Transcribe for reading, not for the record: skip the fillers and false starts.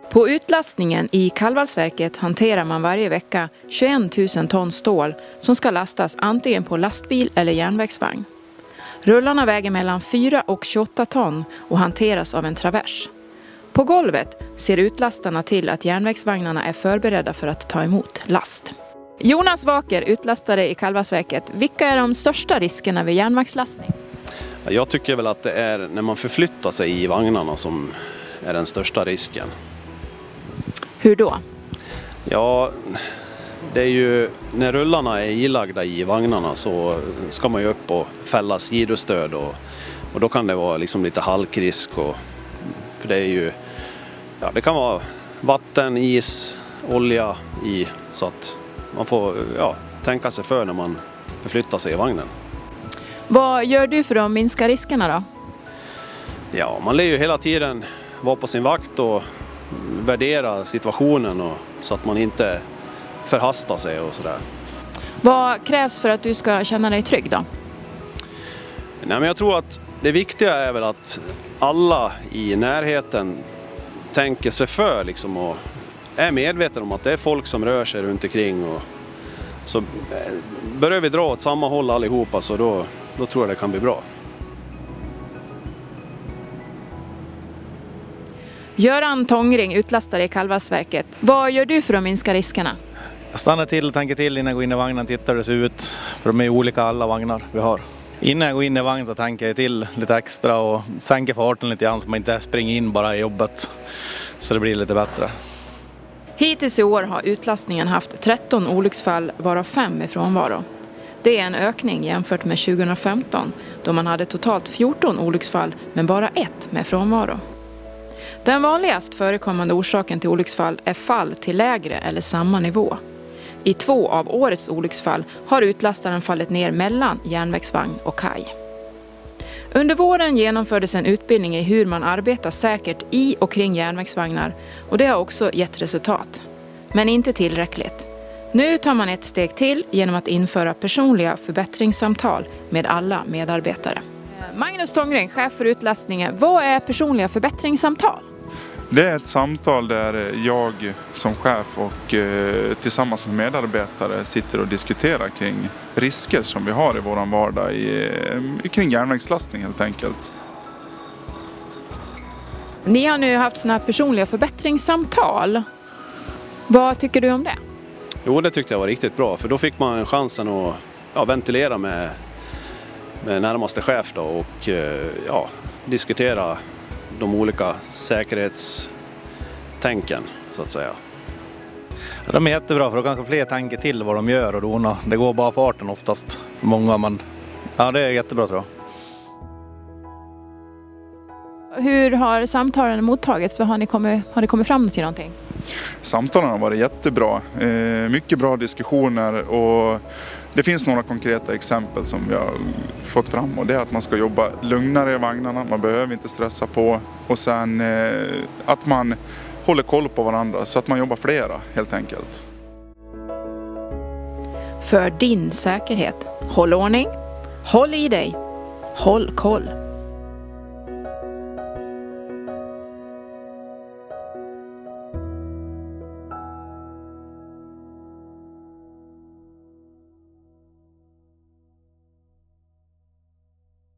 På utlastningen i kallvalsverket hanterar man varje vecka 21 000 ton stål som ska lastas antingen på lastbil eller järnvägsvagn. Rullarna väger mellan 4 och 28 ton och hanteras av en travers. På golvet ser utlastarna till att järnvägsvagnarna är förberedda för att ta emot last. Jonas Waker, utlastare i kallvalsverket. Vilka är de största riskerna vid järnvägslastning? Jag tycker väl att det är när man förflyttar sig i vagnarna som är den största risken. Hur då? Ja, det är ju när rullarna är ilagda i vagnarna så ska man ju upp och fälla sidostöd och då kan det vara liksom lite halkrisk för det är ju det kan vara vatten, is, olja i så att man får tänka sig för när man förflyttar sig i vagnen. Vad gör du för att minska riskerna då? Ja, man lär ju hela tiden vara på sin vakt och värdera situationen så att man inte förhastar sig och sådär. Vad krävs för att du ska känna dig trygg då? Nej, men jag tror att det viktiga är väl att alla i närheten tänker sig för liksom, och är medveten om att det är folk som rör sig runt omkring. Och så börjar vi dra åt samma håll allihopa så då tror jag det kan bli bra. Göran Tångring, utlastare i kallvalsverket. Vad gör du för att minska riskerna? Jag stannar till och tänker till innan jag går in i vagnen, tittar hur det ser ut. För de är olika alla vagnar vi har. Innan jag går in i vagnen så tänker jag till lite extra och sänker farten lite grann så man inte springer in bara i jobbet. Så det blir lite bättre. Hittills i år har utlastningen haft 13 olycksfall varav 5 med frånvaro. Det är en ökning jämfört med 2015 då man hade totalt 14 olycksfall men bara 1 med frånvaro. Den vanligast förekommande orsaken till olycksfall är fall till lägre eller samma nivå. I 2 av årets olycksfall har utlastaren fallit ner mellan järnvägsvagn och kaj. Under våren genomfördes en utbildning i hur man arbetar säkert i och kring järnvägsvagnar och det har också gett resultat. Men inte tillräckligt. Nu tar man ett steg till genom att införa personliga förbättringssamtal med alla medarbetare. Magnus Tångring, chef för utlastningen. Vad är personliga förbättringssamtal? Det är ett samtal där jag som chef och tillsammans med medarbetare sitter och diskuterar kring risker som vi har i vår vardag kring järnvägslastning helt enkelt. Ni har nu haft sådana här personliga förbättringssamtal. Vad tycker du om det? Jo, det tyckte jag var riktigt bra för då fick man chansen att ventilera med närmaste chef då, och diskutera de olika säkerhetstänken så att säga. Ja, de är jättebra för då kanske fler tänker till vad de gör och donar. Det går bara farten oftast för många, det är jättebra tror jag. Hur har samtalen mottagits? Har ni kommit fram till någonting? Samtalen har varit jättebra. Mycket bra diskussioner och det finns några konkreta exempel som vi har fått fram och det är att man ska jobba lugnare i vagnarna, man behöver inte stressa på och sen att man håller koll på varandra så att man jobbar flera helt enkelt. För din säkerhet, håll ordning, håll i dig, håll koll.